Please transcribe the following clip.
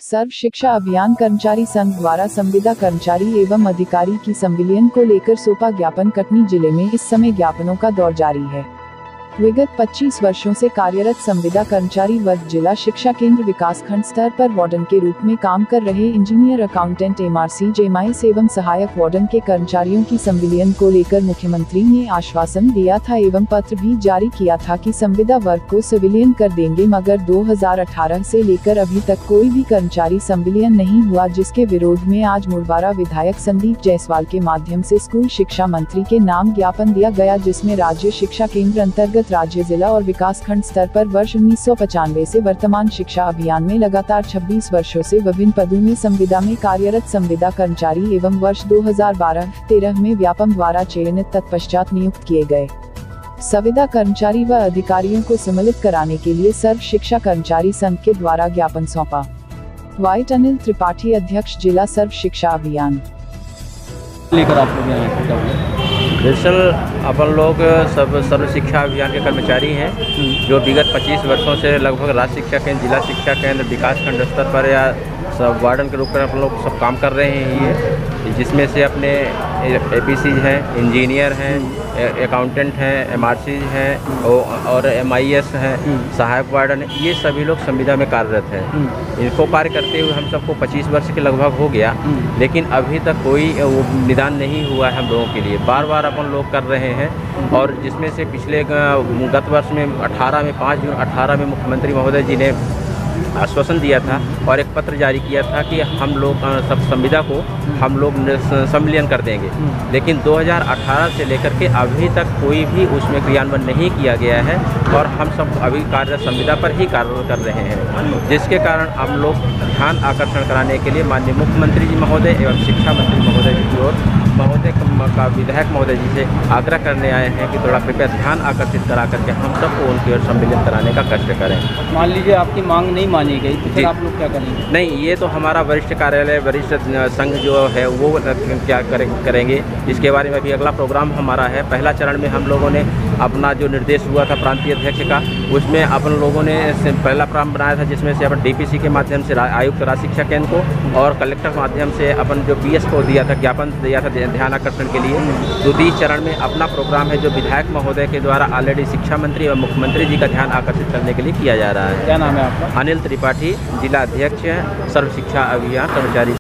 सर्व शिक्षा अभियान कर्मचारी संघ द्वारा संविदा कर्मचारी एवं अधिकारी की संविलियन को लेकर सौंपा ज्ञापन। कटनी जिले में इस समय ज्ञापनों का दौर जारी है। विगत 25 वर्षों से कार्यरत संविदा कर्मचारी वर्ग जिला शिक्षा केंद्र विकासखंड स्तर पर वार्डन के रूप में काम कर रहे इंजीनियर, अकाउंटेंट, एमआरसी, जेएमआईएस एवं सहायक वार्डन के कर्मचारियों की संविलियन को लेकर मुख्यमंत्री ने आश्वासन दिया था एवं पत्र भी जारी किया था कि संविदा वर्ग को संविलियन कर देंगे, मगर 2018 से लेकर अभी तक कोई भी कर्मचारी संविलियन नहीं हुआ, जिसके विरोध में आज मुड़वारा विधायक संदीप जायसवाल के माध्यम से स्कूल शिक्षा मंत्री के नाम ज्ञापन दिया गया, जिसमें राज्य शिक्षा केंद्र अंतर्गत राज्य, जिला और विकासखंड स्तर पर वर्ष 1995 से वर्तमान शिक्षा अभियान में लगातार 26 वर्षों से विभिन्न पदों में संविदा में कार्यरत संविदा कर्मचारी एवं वर्ष 2012-13 में व्यापम द्वारा चयनित तत्पश्चात नियुक्त किए गए संविदा कर्मचारी व अधिकारियों को सम्मिलित कराने के लिए सर्व शिक्षा कर्मचारी संघ के द्वारा ज्ञापन सौंपा। वाइट अनिल त्रिपाठी, अध्यक्ष, जिला सर्व शिक्षा अभियान। लेकर आप लोग यहाँ दरअसल अपन लोग सब सर्व शिक्षा अभियान के कर्मचारी हैं, जो विगत 25 वर्षों से लगभग राज्य शिक्षा केंद्र, जिला शिक्षा केंद्र, विकासखंड स्तर पर या सब वार्डन के रूप में अपन लोग सब काम कर रहे हैं, जिसमें से अपने एपीसी हैं, इंजीनियर हैं, अकाउंटेंट हैं, एमआरसी हैं और एमआईएस हैं, सहायक वार्डन है, ये सभी लोग संविदा में कार्यरत हैं। इनको कार्य करते हुए हम सबको 25 वर्ष के लगभग हो गया, लेकिन अभी तक कोई निदान नहीं हुआ है हम लोगों के लिए। बार बार अपन लोग कर रहे हैं, और जिसमें से पिछले गत वर्ष में 5 जून 18 में मुख्यमंत्री महोदय जी ने आश्वासन दिया था और एक पत्र जारी किया था कि हम लोग सब संविदा को हम लोग संविलियन कर देंगे, लेकिन 2018 से लेकर के अभी तक कोई भी उसमें क्रियान्वयन नहीं किया गया है, और हम सब अभी कार्यरत संविदा पर ही कार्य कर रहे हैं, जिसके कारण हम लोग ध्यान आकर्षण कराने के लिए माननीय मुख्यमंत्री जी महोदय एवं शिक्षा मंत्री महोदय जी की ओर का विधायक महोदय जी से आग्रह करने आए हैं कि थोड़ा कृपया ध्यान आकर्षित करा करके हम सबको उनकी ओर सम्मिलित कराने का कष्ट करें। मान लीजिए आपकी मांग नहीं मानी गई तो फिर आप लोग क्या करेंगे? नहीं, ये तो हमारा वरिष्ठ कार्यालय, वरिष्ठ संघ जो है वो क्या करेंगे, इसके बारे में भी अगला प्रोग्राम हमारा है। पहला चरण में हम लोगों ने अपना जो निर्देश हुआ था प्रांतीय अध्यक्ष का, उसमें अपन लोगों ने पहला प्रोग्राम बनाया था, जिसमें से अपन डीपीसी के माध्यम से आयुक्त राज्य शिक्षा केंद्र को और कलेक्टर के माध्यम से अपन जो पीएस को दिया था, ज्ञापन दिया था ध्यान आकर्षण के लिए। द्वितीय चरण में अपना प्रोग्राम है जो विधायक महोदय के द्वारा ऑलरेडी शिक्षा मंत्री और मुख्यमंत्री जी का ध्यान आकर्षित करने के लिए किया जा रहा है। क्या नाम है आपका? अनिल त्रिपाठी, जिला अध्यक्ष, सर्व शिक्षा अभियान कर्मचारी।